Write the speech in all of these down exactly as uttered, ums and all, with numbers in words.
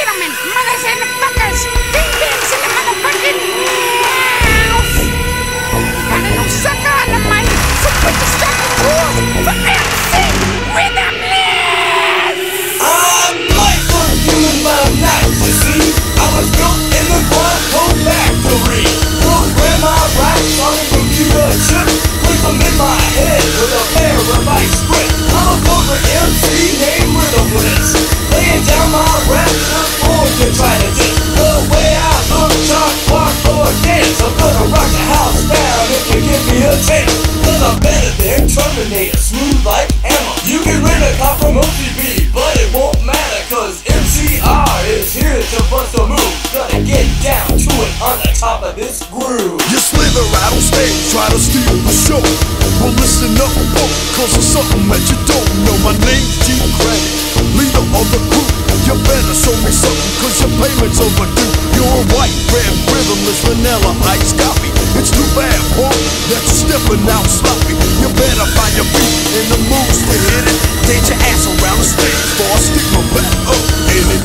gentlemen, mothers and fuckers, big-bigs in the motherfucking house. Got a new sucker on the mic, so put the start the tools for M C Rhythmless. I'm light for human by night, you see. I was built in the Gwar factory. Program my raps on a computer chip. Put them in my head with a paralyzed script. I'm a corporate M C named Rhythmless. Laying down my raps before you try to dip. The way I look, talk, walk, or dance, I'm gonna rock the house down if you give me a chance. Cause I'm better than Terminator, smooth like hammer. You can rent a cop from O T B, but it won't matter, cause M C R is here to bust a move. Gotta get down to it on the top of this groove. You slither out on stage, try to steal the show. Well, listen up, boy, cause there's something that you don't know. My name's G Credit, leader of the group. You better show me something, cause your payment's overdue. You're a white, red, rhythmless, vanilla ice copy. It's too bad, boy, that you're stepping out sloppy. You better find your feet in the moves to hit it. Dance your ass around the stage, before I stick my back up in it.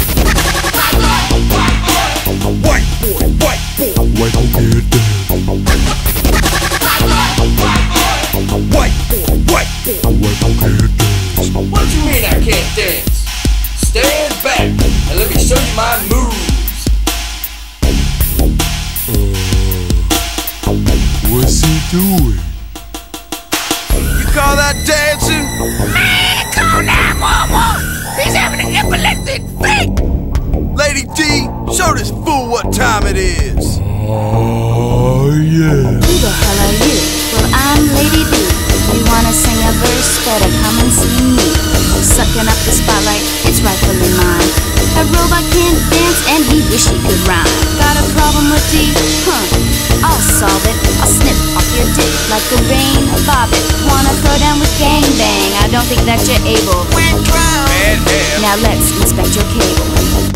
White boy, white boy, white boy can't dance. White boy, white boy, white boy can't dance. What do you mean I can't dance? Stand back and let me show you my moves. Uh, what's he doing? You call that dancing? Man, call nine one one. He's having an epileptic fit. Lady D, show this fool what time it is. Oh, yeah. Who the hell are you? Well, I'm Lady D. You wanna sing a verse? Better come and see me. Sucking up the spotlight, it's rightfully mine. A robot can't dance and he wish he could rhyme. Got a problem with D? Huh, I'll solve it. I'll snip off your dick like a rain bobbit. Wanna throw down with gangbang? I don't think that you're able. We're drowned. Bad hair. Now let's inspect your cable.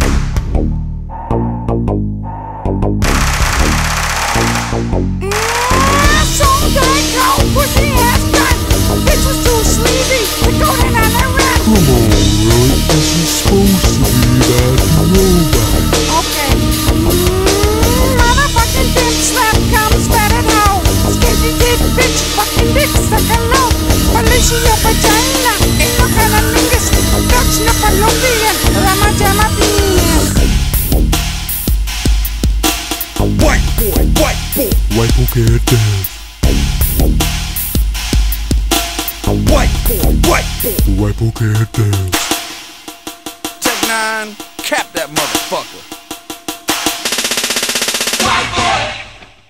Some guy called pussy ass gun. Bitch was too sleazy to go down on the run. Come on, Roy, this is supposed to be that robot. Okay. Mm, motherfucking dim slap comes better now. Skinny dick bitch, fucking dick sucking low. Police your vagina. Ain't no kind of niggas. Dutch Nickelodeon. Rama Jama penis. White boy, white boy, white boy can't dance. White boy, white boy, white boy can't dance. Take nine, cap that motherfucker. White boy.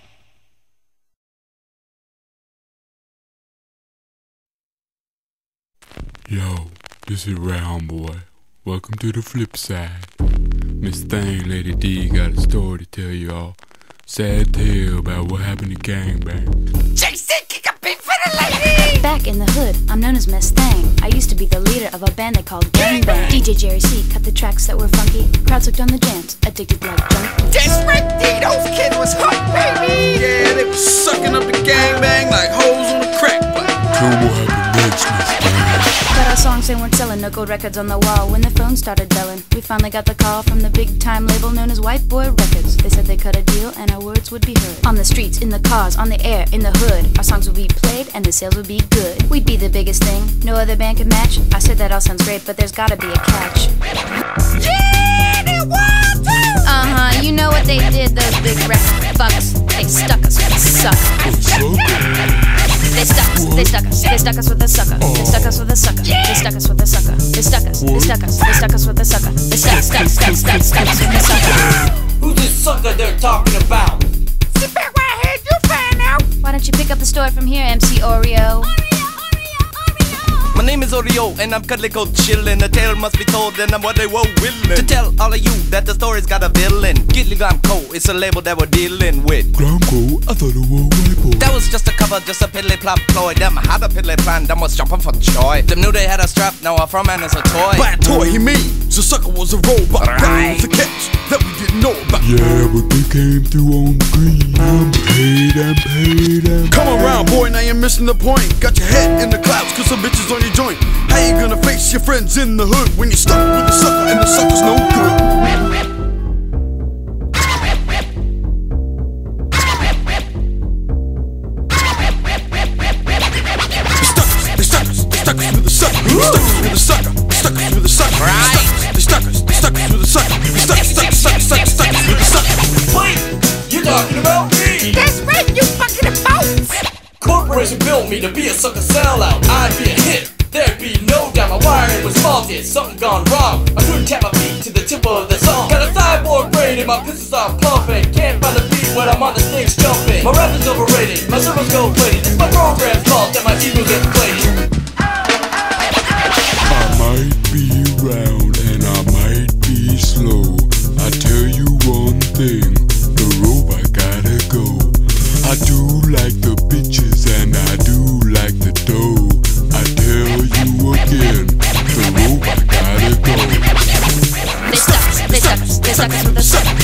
Yo, this is Round Boy. Welcome to the flip side. Miss Thang, Lady D got a story to tell y'all. Sad tale about what happened to gangbang. Jason, kick a beat for the lady! Back in the hood, I'm known as Miss Thang. I used to be the leader of a band they called Gang Bang. D J Jerry C cut the tracks that were funky. Crowds hooked on the jams, addicted like junkie. This Rick D, those kids was hooked, baby! Yeah, they was sucking up the gangbang like hoes on a crack pipe. Tell me what happened next, Miss Thang. But our songs, they weren't selling, no gold records on the wall. When the phone started belling, we finally got the call from the big time label known as White Boy Records. They said they cut a deal and our words would be heard. On the streets, in the cars, on the air, in the hood, our songs would be played and the sales would be good. We'd be the biggest thing, no other band could match. I said that all sounds great, but there's gotta be a catch. Yeah, they want to! Uh-huh, you know what they did, those big rap fucks. They stuck us with a sucker. They stuck us, they stuck us, they stuck us with a sucker. They stuck us with a sucker. They stuck us with a sucker. They stuck us, they stuck us, they stuck us with a sucker. They stuck, stuck, stuck, stuck, stuck us with a sucker. Who's this sucker they're talking about? Sit back right here, you find out! Why don't you pick up the story from here, M C Oreo? My name is Oreo and I'm cuddly cold chillin'. The tale must be told and I'm what they were willing to tell all of you that the story's got a villain. Gitly Glamco, it's a label that we're dealing with. Glamco, I thought it was White Boy. That was just a cover, just a piddly plop ploy. Them had a piddly plan, them was jumping for joy. Them knew they had a strap, now our front man is a toy. By a toy he means the sucker was a robot. That was a catch that we didn't know about. Yeah, but they came through on the green. I'm paid, I'm paid, I'm Come around, boy, now you're missing the point. Got your head in the clouds, cause some bitches on your joint. How you gonna face your your friends in the hood when you're stuck with the sucker and the sucker's no good. The suckers, the suckers with the sucker, the suckers with the sucker, the suckers with the sucker, right? The suckers, the suckers with the sucker, the suckers, suckers, suckers, suckers, suckers with the sucker. Wait, you're talking about me. That's right, you fucking boats. Corporation built me to be a sucker sellout. I'd be a hit, there'd be no doubt. My wiring was faulted, something gone wrong. I couldn't tap my feet to the tip of the song. Got a cyborg brain and my pistols are pumping. Can't find the beat when I'm on the stage jumping. My rap is overrated, my servers gold plated. It's my program's fault that my ego gets inflated. I might be round and I might be slow. I tell you one thing, the robot gotta go. I do like the bitches and I do like the dough. I tell you again, the robot gotta go. They suckers, they suckers, they suckers with the sucker.